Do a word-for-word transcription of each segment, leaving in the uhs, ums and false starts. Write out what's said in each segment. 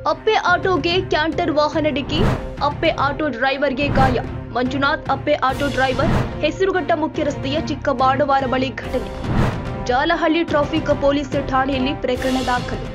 ಅಪ್ಪೆ ಆಟೋಗೆ canter ವಾಹನ ಡಿಕ್ಕಿ, ಅಪ್ಪೆ auto ಡ್ರೈವರ್ಗೆ ಗಾಯ. Manjunath Ape auto driver, Hesaraghatta ಮುಖ್ಯ ರಸ್ತೆಯ ಚಿಕ್ಕಬಾಡವಾರ ಬಳಿ ಘಟನೆ. ಜಾಲಹಳ್ಳಿ ಟ್ರಾಫಿಕ್ ಪೊಲೀಸ್ ಠಾಣೆಯಲ್ಲಿ ಪ್ರಕರಣ ದಾಖಲು.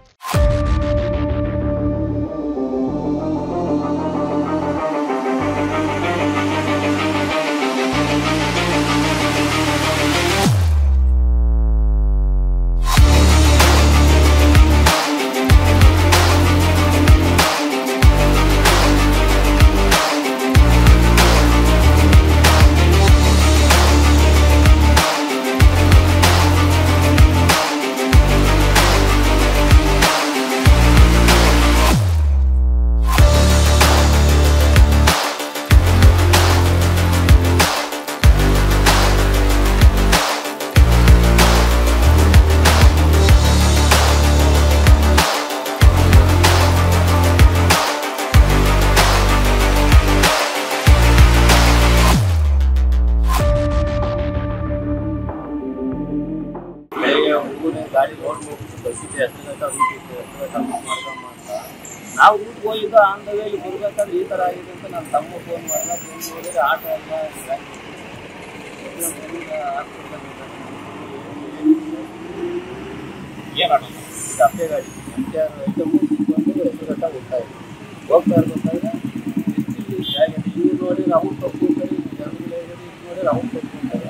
ಗಾಡಿ ರೋಡ್ ಹೋಗ್ಬಿಟ್ಟು ಬಸ್ಸಿಗೆ ಎಷ್ಟು ಗಂಟೆ ರೂಟ್ ಇತ್ತು ಎಷ್ಟು ಗಂಟೆ ಮಿಸ್ ಮಾಡ್ಕೊಂಡು ಮಾಡ್ತಾ ನಾವು ರೂಟ್ ಹೋಗಿದ್ದು ಆನ್ ದ ವೇಲಿ ಬರ್ಬೇಕಾದ್ರೆ ಈ ಥರ ಆಗಿದೆ ಅಂತ ನನ್ನ ತಮ್ಮ ಫೋನ್ ಮಾಡಿದ. ಫೋನ್ ಮಾಡಿದ್ರೆ ಆಟ ಎಲ್ಲ ಏನು ಆಟ ಇದು ಅಪ್ಪೆ ಗಾಡಿ ಎಮ್ ಟಿ ಆರ್ ಐಟಮು ಬಂದು ಎಷ್ಟು ಗಂಟೆ ಹೋಗ್ತಾ ಇದೆ ಹೋಗ್ತಾ ಇರ್ಬೇಕಾದ್ರೆ ಇವ್ರು ನೋಡಿ ಅವ್ರು ತಪ್ಪಿರ್ತಾರೆ, ಜನಗಳು ನೋಡಿ ಅವ್ರು ತಪ್ಪಿರ್ತಾರೆ.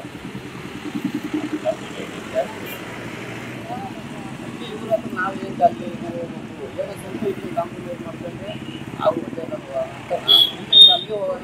ಇವ್ರ ಹತ್ರ ನಾವು ಏನು ಅಲ್ಲಿ ಏನೋ ಸ್ವಲ್ಪ ಇಟ್ಟು ಕಾಂಪ್ರಮೈಸ್ ಮಾಡ್ಕೊಂಡ್ರೆ ಅವ್ರು ಒಳ್ಳೆಯದಲ್ವ ಅಂತ ಇವ್ರು ಅಲ್ಲಿಗೆ ಹೋಗೋಣ.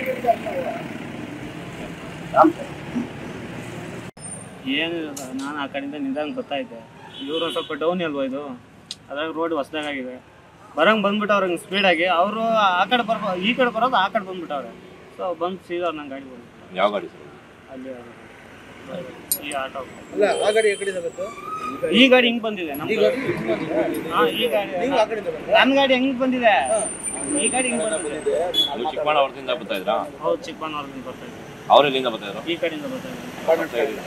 ಏನಿಲ್ಲ ಸರ್, ನಾನು ಆ ಕಡೆಯಿಂದ ನಿಧಾನ ಬರ್ತಾಯಿದ್ದೆ. ಇವರು ಸ್ವಲ್ಪ ಡೌನ್ ಅಲ್ವಾ ಇದು, ಅದ್ರಾಗ ರೋಡ್ ಹೊಸದಾಗಿದೆ. ಬರಂಗೆ ಬಂದ್ಬಿಟ್ಟು ಅವ್ರಂಗೆ ಸ್ಪೀಡಾಗಿ ಅವರು ಆ ಕಡೆ ಬರ್ಬೋ ಈ ಕಡೆ ಬರೋದು ಆ ಕಡೆ ಬಂದ್ಬಿಟ್ಟವ್ರೆ. ಸೊ ಬಂದು ಸೀದಾ ನಂಗೆ ಗಾಡಿ ಬಂದ್ಬಿಟ್ಟು ಯಾವ ಗಾಡಿ ಸರ್ ಅಲ್ಲಿ ಈ ಆಟೋ ಅಲ್ಲ ಆ ಗಾಡಿ ಆ ಕಡೆ ಬಂತು, ಈ ಗಾಡಿ ಹಿಂಗ್ ಬಂದಿದೆ ನಮ್ಮ ಹಾಂ ಈ ಗಾಡಿ ನನ್ನ ಗಾಡಿ ಹೆಂಗ್ ಬಂದಿದೆ, ಈ ಗಾಡಿ ಹಿಂಗ್ ಬಂದಿದೆ. ಚಿಕ್ಕಬಳ್ಳಾಪುರದಿಂದ ಬರ್ತಾ ಇದ್ರಾ? ಹೌದು, ಚಿಕ್ಕಬಳ್ಳಾಪುರದಿಂದ ಬರ್ತಾ ಇದ್ರು. ಅವ್ರು ಎಲ್ಲಿಂದ ಬರ್ತಾ ಇದ್ರು? ಈ ಕಡೆಯಿಂದ ಬರ್ತಾ ಇದ್ರು.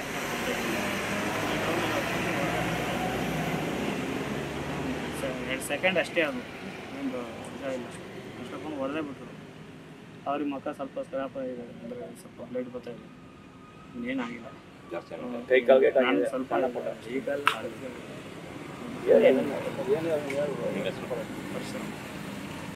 ಎರಡು ಸೆಕೆಂಡ್ ಅಷ್ಟೇ ಅದು, ಒಂದು ಇದಾಗಿಲ್ಲ. ಅಷ್ಟೊಂದು ಹೊಡೆದೇ ಬಿಟ್ರು. ಅವ್ರಿಗೆ ಮಕ್ಕ ಸ್ವಲ್ಪ ಸ್ಕ್ರಾಪ್ ಆಗಿದೆ, ಅಂದರೆ ಸ್ವಲ್ಪ ಬ್ಲಡ್ ಬರ್ತಾ ಇದೆ. ಇನ್ನೇನಾಗಿಲ್ಲ. ಕೈ ಕಾಲ್ಗೆ ನಾನು ಸ್ವಲ್ಪ ಈ ಕಾಲು